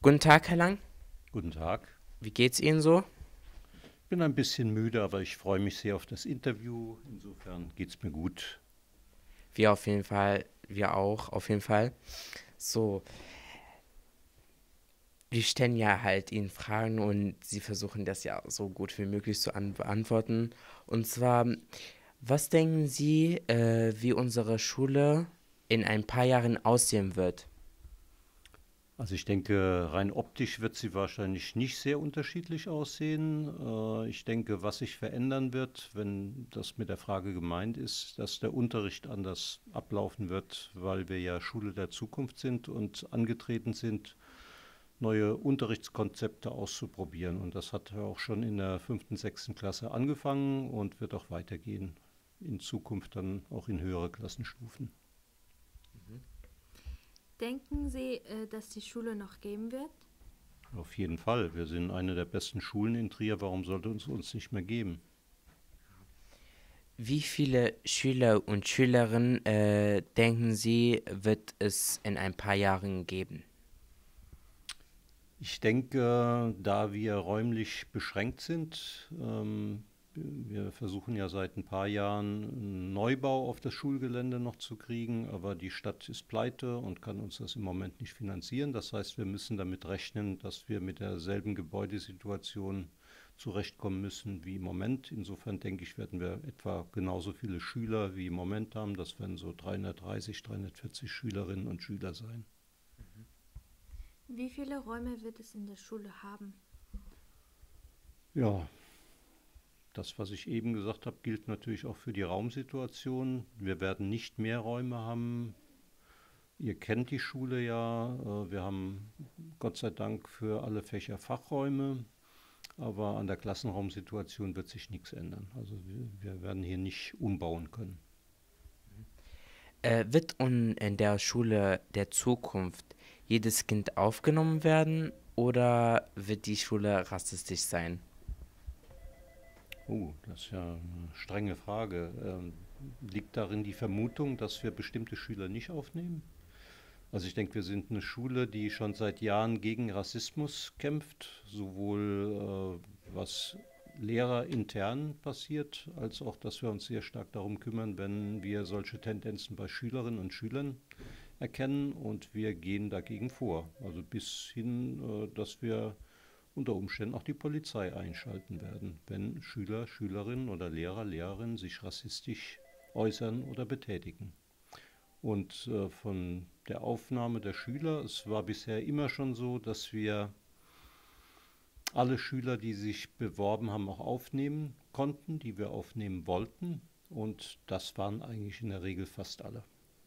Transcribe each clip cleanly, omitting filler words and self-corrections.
Guten Tag, Herr Lang. Guten Tag. Wie geht's Ihnen so? Ich bin ein bisschen müde, aber ich freue mich sehr auf das Interview. Insofern geht's mir gut. Wir auf jeden Fall, wir auch, auf jeden Fall. So, wir stellen ja halt Ihnen Fragen und Sie versuchen das ja so gut wie möglich zu beantworten. Und zwar, was denken Sie, wie unsere Schule in ein paar Jahren aussehen wird? Also ich denke, rein optisch wird sie wahrscheinlich nicht sehr unterschiedlich aussehen. Ich denke, was sich verändern wird, wenn das mit der Frage gemeint ist, dass der Unterricht anders ablaufen wird, weil wir ja Schule der Zukunft sind und angetreten sind, neue Unterrichtskonzepte auszuprobieren. Und das hat ja auch schon in der fünften, sechsten Klasse angefangen und wird auch weitergehen. In Zukunft dann auch in höhere Klassenstufen. Denken Sie, dass die Schule noch geben wird? Auf jeden Fall. Wir sind eine der besten Schulen in Trier. Warum sollte es uns nicht mehr geben? Wie viele Schüler und Schülerinnen, denken Sie, wird es in ein paar Jahren geben? Ich denke, da wir räumlich beschränkt sind, wir versuchen ja seit ein paar Jahren einen Neubau auf das Schulgelände noch zu kriegen, aber die Stadt ist pleite und kann uns das im Moment nicht finanzieren. Das heißt, wir müssen damit rechnen, dass wir mit derselben Gebäudesituation zurechtkommen müssen wie im Moment. Insofern denke ich, werden wir etwa genauso viele Schüler wie im Moment haben. Das werden so 330, 340 Schülerinnen und Schüler sein. Wie viele Räume wird es in der Schule haben? Ja, das, was ich eben gesagt habe, gilt natürlich auch für die Raumsituation. Wir werden nicht mehr Räume haben. Ihr kennt die Schule ja. Wir haben Gott sei Dank für alle Fächer Fachräume. Aber an der Klassenraumsituation wird sich nichts ändern. Also wir werden hier nicht umbauen können. Wird in der Schule der Zukunft jedes Kind aufgenommen werden oder wird die Schule rassistisch sein? Oh, das ist ja eine strenge Frage. Liegt darin die Vermutung, dass wir bestimmte Schüler nicht aufnehmen? Also ich denke, wir sind eine Schule, die schon seit Jahren gegen Rassismus kämpft, sowohl was Lehrer intern passiert, als auch, dass wir uns sehr stark darum kümmern, wenn wir solche Tendenzen bei Schülerinnen und Schülern erkennen, und wir gehen dagegen vor. Also bis hin, dass wir unter Umständen auch die Polizei einschalten werden, wenn Schüler, Schülerinnen oder Lehrer, Lehrerinnen sich rassistisch äußern oder betätigen. Und von der Aufnahme der Schüler, es war bisher immer schon so, dass wir alle Schüler, die sich beworben haben, auch aufnehmen konnten, die wir aufnehmen wollten. Und das waren eigentlich in der Regel fast alle.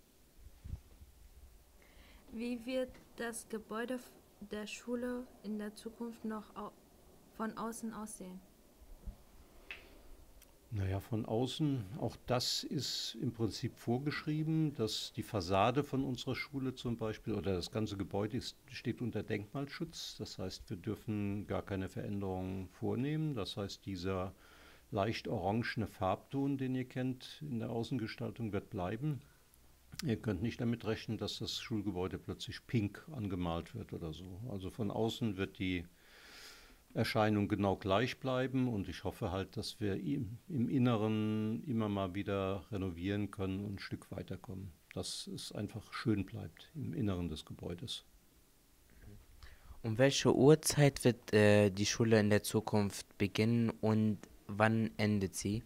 Wie wird das Gebäude der Schule in der Zukunft noch von außen aussehen? Naja, von außen, auch das ist im Prinzip vorgeschrieben, dass die Fassade von unserer Schule zum Beispiel oder das ganze Gebäude steht unter Denkmalschutz. Das heißt, wir dürfen gar keine Veränderungen vornehmen. Das heißt, dieser leicht orangene Farbton, den ihr kennt in der Außengestaltung, wird bleiben. Ihr könnt nicht damit rechnen, dass das Schulgebäude plötzlich pink angemalt wird oder so. Also von außen wird die Erscheinung genau gleich bleiben, und ich hoffe halt, dass wir im Inneren immer mal wieder renovieren können und ein Stück weiterkommen. Dass es einfach schön bleibt im Inneren des Gebäudes. Um welche Uhrzeit wird die Schule in der Zukunft beginnen und wann endet sie?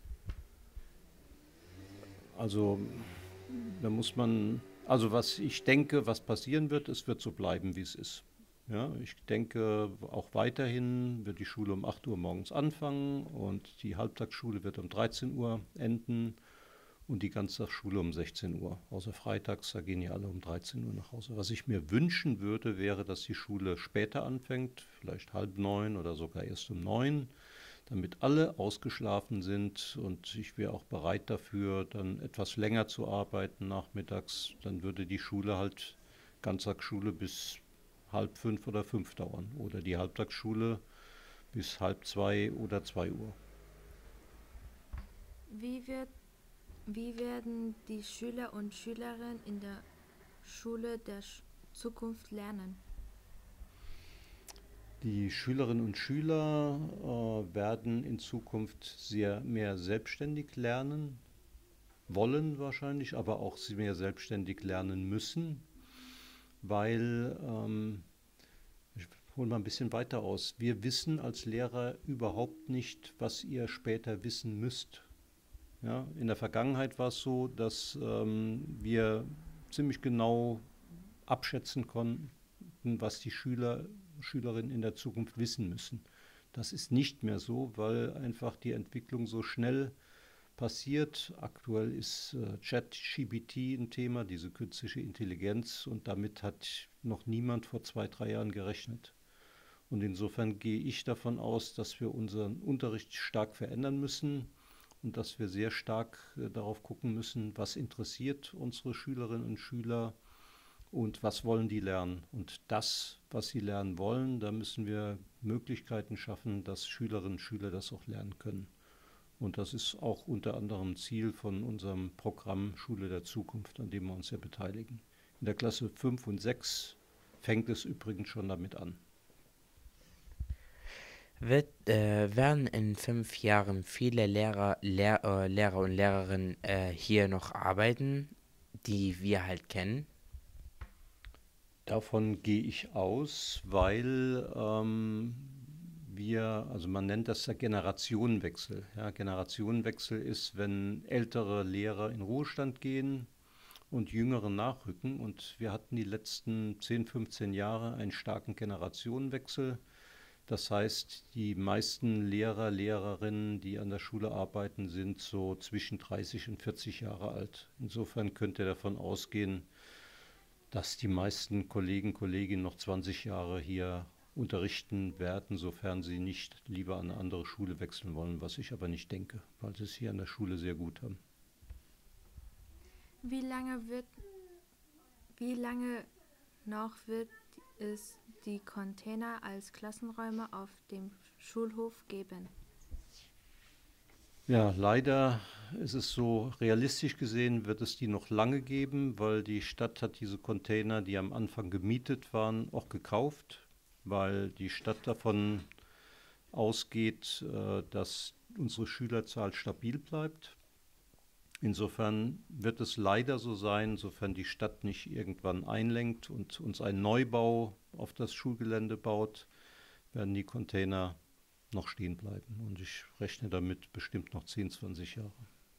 Also da muss man, also was ich denke, was passieren wird, es wird so bleiben, wie es ist. Ja, ich denke, auch weiterhin wird die Schule um 8 Uhr morgens anfangen und die Halbtagsschule wird um 13 Uhr enden und die Ganztagsschule um 16 Uhr. Außer freitags, da gehen ja alle um 13 Uhr nach Hause. Was ich mir wünschen würde, wäre, dass die Schule später anfängt, vielleicht halb neun oder sogar erst um 9, damit alle ausgeschlafen sind, und ich wäre auch bereit dafür, dann etwas länger zu arbeiten nachmittags. Dann würde die Schule halt, Ganztagsschule, bis halb fünf oder fünf dauern oder die Halbtagsschule bis halb zwei oder 2 Uhr. Wie, wird, wie werden die Schüler und Schülerinnen in der Schule der Zukunft lernen? Die Schülerinnen und Schüler werden in Zukunft sehr mehr selbstständig lernen, wollen wahrscheinlich, aber auch sie mehr selbstständig lernen müssen, weil, ich hole mal ein bisschen weiter aus, wir wissen als Lehrer überhaupt nicht, was ihr später wissen müsst. Ja, in der Vergangenheit war es so, dass wir ziemlich genau abschätzen konnten, was die Schülerinnen in der Zukunft wissen müssen. Das ist nicht mehr so, weil einfach die Entwicklung so schnell passiert. Aktuell ist ChatGPT ein Thema, diese künstliche Intelligenz, und damit hat noch niemand vor 2, 3 Jahren gerechnet. Und insofern gehe ich davon aus, dass wir unseren Unterricht stark verändern müssen und dass wir sehr stark darauf gucken müssen, was interessiert unsere Schülerinnen und Schüler und was wollen die lernen. Und das, was sie lernen wollen, da müssen wir Möglichkeiten schaffen, dass Schülerinnen und Schüler das auch lernen können. Und das ist auch unter anderem Ziel von unserem Programm Schule der Zukunft, an dem wir uns ja beteiligen. In der Klasse 5 und 6 fängt es übrigens schon damit an. Werden in 5 Jahren viele Lehrer und Lehrerinnen hier noch arbeiten, die wir halt kennen? Davon gehe ich aus, weil also man nennt das ja Generationenwechsel. Ja, Generationenwechsel ist, wenn ältere Lehrer in Ruhestand gehen und jüngere nachrücken. Und wir hatten die letzten 10, 15 Jahre einen starken Generationenwechsel. Das heißt, die meisten Lehrer, Lehrerinnen, die an der Schule arbeiten, sind so zwischen 30 und 40 Jahre alt. Insofern könnt ihr davon ausgehen, dass die meisten Kolleginnen noch 20 Jahre hier unterrichten werden, sofern sie nicht lieber an eine andere Schule wechseln wollen, was ich aber nicht denke, weil sie es hier an der Schule sehr gut haben. Wie lange wird, wie lange noch wird es die Container als Klassenräume auf dem Schulhof geben? Ja, leider ist es so, realistisch gesehen wird es die noch lange geben, weil die Stadt hat diese Container, die am Anfang gemietet waren, auch gekauft, weil die Stadt davon ausgeht, dass unsere Schülerzahl stabil bleibt. Insofern wird es leider so sein, sofern die Stadt nicht irgendwann einlenkt und uns einen Neubau auf das Schulgelände baut, werden die Container noch stehen bleiben. Und ich rechne damit bestimmt noch 10, 20 Jahre.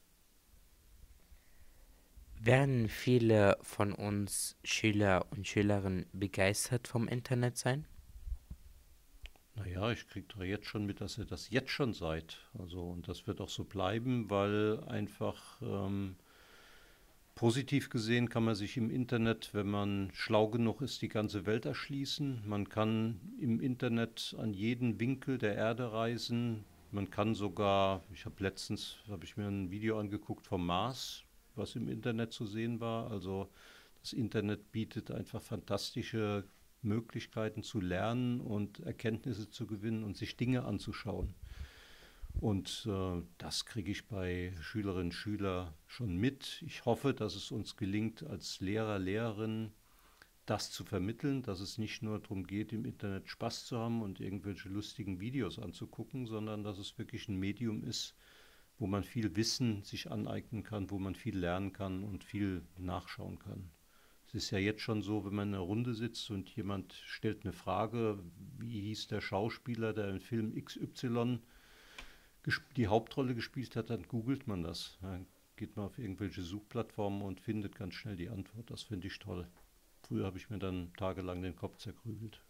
Werden viele von uns Schüler und Schülerinnen begeistert vom Internet sein? Naja, ich kriege doch jetzt schon mit, dass ihr das jetzt schon seid. Also, und das wird auch so bleiben, weil einfach positiv gesehen kann man sich im Internet, wenn man schlau genug ist, die ganze Welt erschließen. Man kann im Internet an jeden Winkel der Erde reisen. Man kann sogar, habe ich mir ein Video angeguckt vom Mars, was im Internet zu sehen war. Also das Internet bietet einfach fantastische Möglichkeiten zu lernen und Erkenntnisse zu gewinnen und sich Dinge anzuschauen. Und das kriege ich bei Schülerinnen und Schülern schon mit. Ich hoffe, dass es uns gelingt, als Lehrer, Lehrerinnen das zu vermitteln, dass es nicht nur darum geht, im Internet Spaß zu haben und irgendwelche lustigen Videos anzugucken, sondern dass es wirklich ein Medium ist, wo man viel Wissen sich aneignen kann, wo man viel lernen kann und viel nachschauen kann. Es ist ja jetzt schon so, wenn man in einer Runde sitzt und jemand stellt eine Frage, wie hieß der Schauspieler, der im Film XY die Hauptrolle gespielt hat, dann googelt man das. Dann geht man auf irgendwelche Suchplattformen und findet ganz schnell die Antwort. Das finde ich toll. Früher habe ich mir dann tagelang den Kopf zerkrübelt.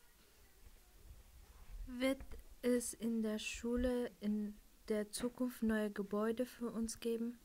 Wird es in der Schule in der Zukunft neue Gebäude für uns geben?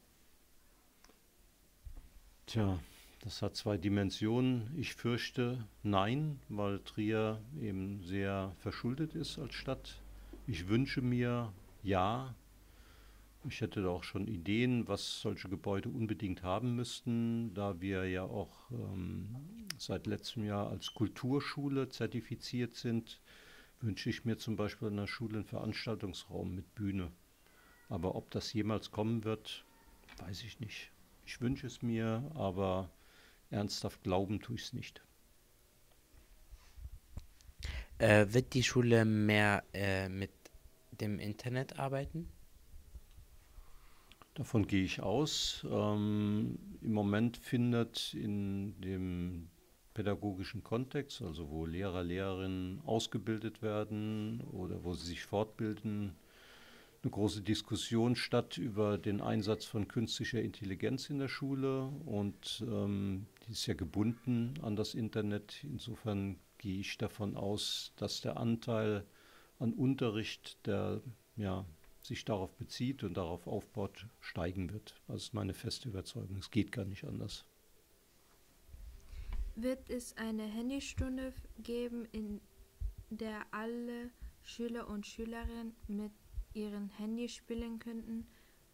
Tja, das hat 2 Dimensionen. Ich fürchte nein, weil Trier eben sehr verschuldet ist als Stadt. Ich wünsche mir ja. Ich hätte da auch schon Ideen, was solche Gebäude unbedingt haben müssten, da wir ja auch seit letztem Jahr als Kulturschule zertifiziert sind, wünsche ich mir zum Beispiel in der Schule einen Veranstaltungsraum mit Bühne. Aber ob das jemals kommen wird, weiß ich nicht. Ich wünsche es mir, aber ernsthaft glauben tue ich es nicht. Wird die Schule mehr mit dem Internet arbeiten? Davon gehe ich aus. Im Moment findet in dem pädagogischen Kontext, also wo Lehrer, Lehrerinnen ausgebildet werden oder wo sie sich fortbilden, eine große Diskussion statt über den Einsatz von künstlicher Intelligenz in der Schule und die ist ja gebunden an das Internet. Insofern gehe ich davon aus, dass der Anteil an Unterricht, der ja, sich darauf bezieht und darauf aufbaut, steigen wird. Das ist meine feste Überzeugung. Es geht gar nicht anders. Wird es eine Handystunde geben, in der alle Schüler und Schülerinnen mit ihren Handys spielen könnten?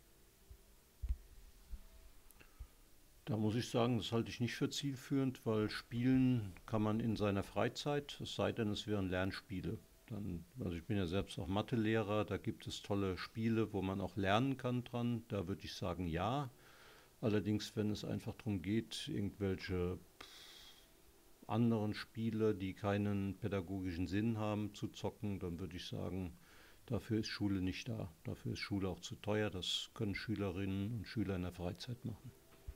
Da muss ich sagen, das halte ich nicht für zielführend, weil spielen kann man in seiner Freizeit, es sei denn, es wären Lernspiele. Also ich bin ja selbst auch Mathelehrer, da gibt es tolle Spiele, wo man auch lernen kann dran. Da würde ich sagen, ja. Allerdings, wenn es einfach darum geht, irgendwelche anderen Spiele, die keinen pädagogischen Sinn haben, zu zocken, dann würde ich sagen, dafür ist Schule nicht da. Dafür ist Schule auch zu teuer. Das können Schülerinnen und Schüler in der Freizeit machen.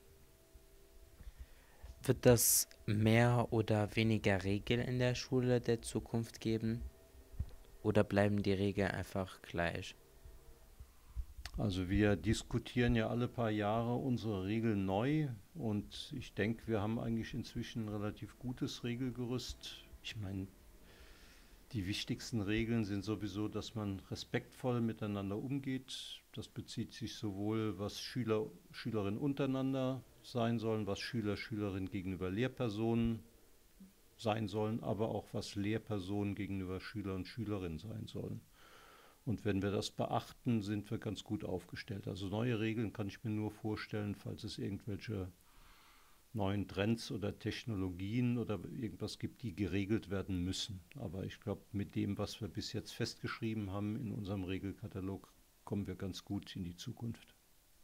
Wird das mehr oder weniger Regeln in der Schule der Zukunft geben? Oder bleiben die Regeln einfach gleich? Also wir diskutieren ja alle paar Jahre unsere Regeln neu und ich denke, wir haben eigentlich inzwischen ein relativ gutes Regelgerüst. Ich meine, die wichtigsten Regeln sind sowieso, dass man respektvoll miteinander umgeht. Das bezieht sich sowohl, was Schüler, Schülerinnen untereinander sein sollen, was Schüler, Schülerinnen gegenüber Lehrpersonen sein sollen, aber auch was Lehrpersonen gegenüber Schüler und Schülerinnen sein sollen. Und wenn wir das beachten, sind wir ganz gut aufgestellt. Also neue Regeln kann ich mir nur vorstellen, falls es irgendwelche neuen Trends oder Technologien oder irgendwas gibt, die geregelt werden müssen. Aber ich glaube, mit dem, was wir bis jetzt festgeschrieben haben in unserem Regelkatalog, kommen wir ganz gut in die Zukunft.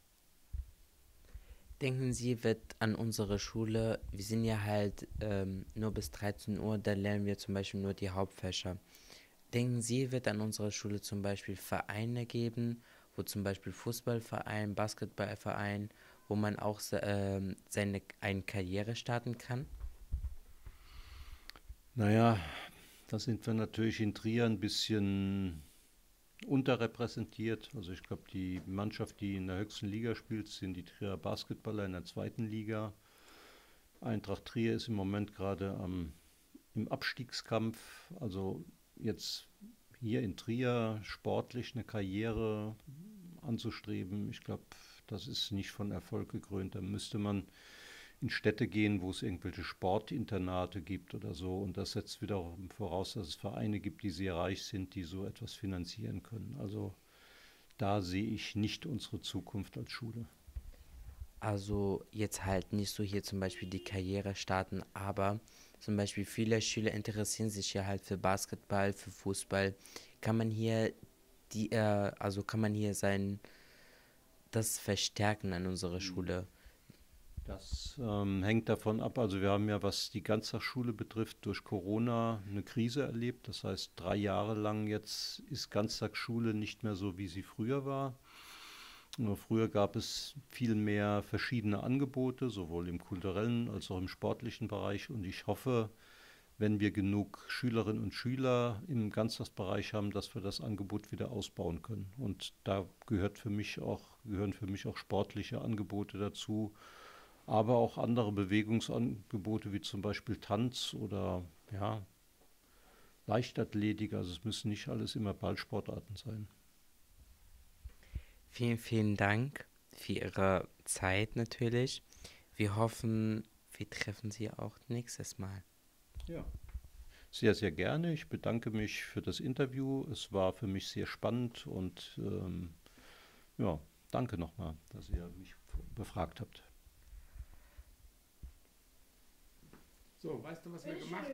Denken Sie, wird an unserer Schule, wir sind ja halt nur bis 13 Uhr, da lernen wir zum Beispiel nur die Hauptfächer. Denken Sie, wird an unserer Schule zum Beispiel Vereine geben, wo zum Beispiel Fußballverein, Basketballverein, wo man auch eine Karriere starten kann? Naja, da sind wir natürlich in Trier ein bisschen unterrepräsentiert. Also ich glaube, die Mannschaft, die in der höchsten Liga spielt, sind die Trierer Basketballer in der zweiten Liga. Eintracht Trier ist im Moment gerade im Abstiegskampf. Also jetzt hier in Trier sportlich eine Karriere anzustreben, ich glaube, das ist nicht von Erfolg gekrönt. Da müsste man in Städte gehen, wo es irgendwelche Sportinternate gibt oder so. Und das setzt wiederum voraus, dass es Vereine gibt, die sehr reich sind, die so etwas finanzieren können. Also da sehe ich nicht unsere Zukunft als Schule. Also jetzt halt nicht so hier zum Beispiel die Karriere starten, aber zum Beispiel viele Schüler interessieren sich ja halt für Basketball, für Fußball. Kann man hier also kann man hier das verstärken an unserer Schule? Das hängt davon ab. Also wir haben ja, was die Ganztagsschule betrifft, durch Corona eine Krise erlebt. Das heißt, 3 Jahre lang jetzt ist Ganztagsschule nicht mehr so, wie sie früher war. Nur früher gab es viel mehr verschiedene Angebote, sowohl im kulturellen als auch im sportlichen Bereich. Und ich hoffe, wenn wir genug Schülerinnen und Schüler im Ganztagsbereich haben, dass wir das Angebot wieder ausbauen können. Und da gehören für mich auch sportliche Angebote dazu, aber auch andere Bewegungsangebote wie zum Beispiel Tanz oder ja, Leichtathletik. Also es müssen nicht alles immer Ballsportarten sein. Vielen, vielen Dank für Ihre Zeit natürlich. Wir hoffen, wir treffen Sie auch nächstes Mal. Ja. Sehr, sehr gerne. Ich bedanke mich für das Interview. Es war für mich sehr spannend und ja, danke nochmal, dass ihr mich befragt habt. So, weißt du, was wir gemacht haben?